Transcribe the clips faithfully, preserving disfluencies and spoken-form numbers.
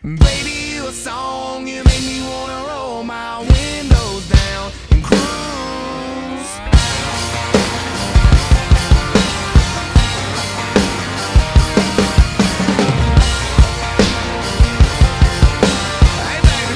Baby, you a song, you make me wanna roll my windows down and cruise. Hey baby,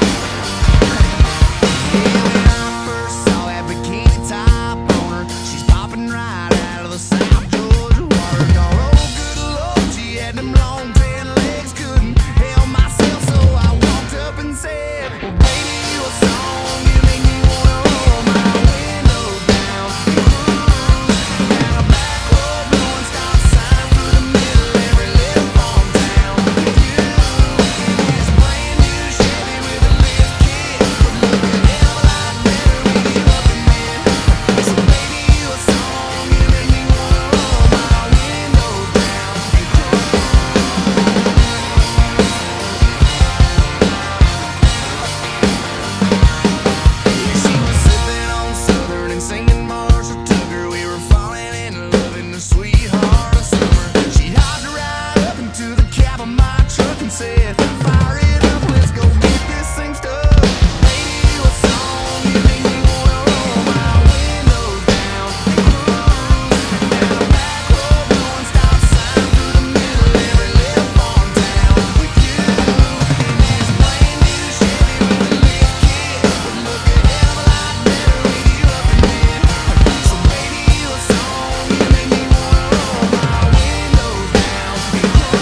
yeah, when I first saw that bikini top on her, she's popping right out of the South Georgia water. Oh, good Lord, she had them long tan legs, couldn't help myself, so I walked up and said, well, baby, you a song, you make me wanna roll my windows down and cruise. Got a back road blowing stop sign through the middle of every little farm town. With you in this brand new Chevy with a lift kit, would look a hell of a lot better with you up in bed. So baby, you a song, you make me wanna roll my windows down and cruise. She was sipping on Southern and singing Marshall Tucker. We were falling in love in the sweetheart of summer. She hopped right up into the cab of my truck and said, fire it up, let's go get this thing stuck. Baby, you a song, you make me wanna roll my windows down and cruise. Down a back road blowing stop sign through the middle of every little farm town. With you in this brand new Chevy with a lift kit, would look a hell of a lot better with you up in bed. So baby, you a song, you make me wanna roll my windows down and cruise.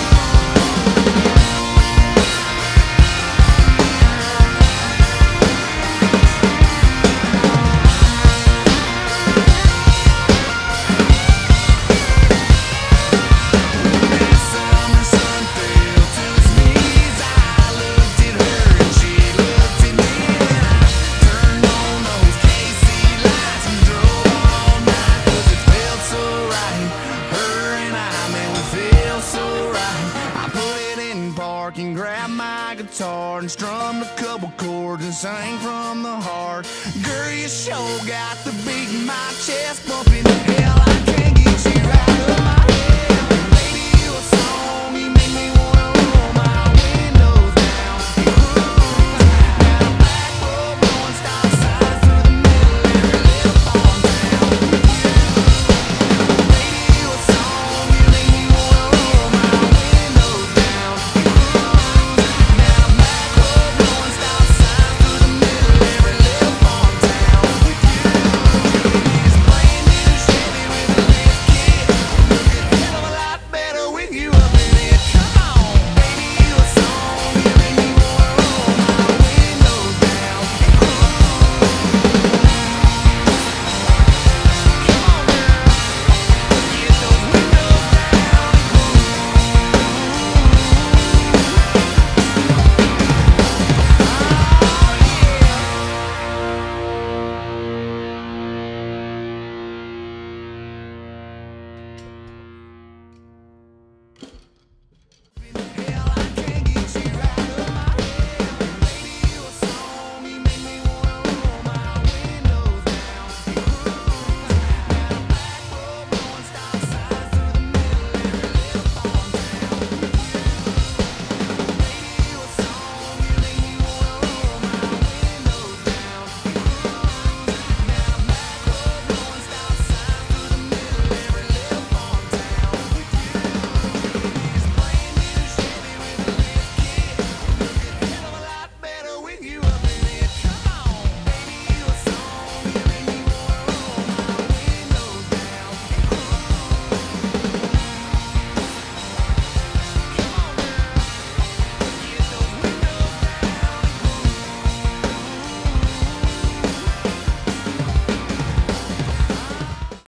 That summer sun fell to its knees. I looked at her and she looked at me, and I turned on those K C lights and drove all night, 'cause it felt so right. Her and I, man, we feel so right. I put it in park and grabbed my guitar and strummed a couple chords and sang from the heart. Girl, you sure got the beat in my chest pumping. Hell, I can't get you out of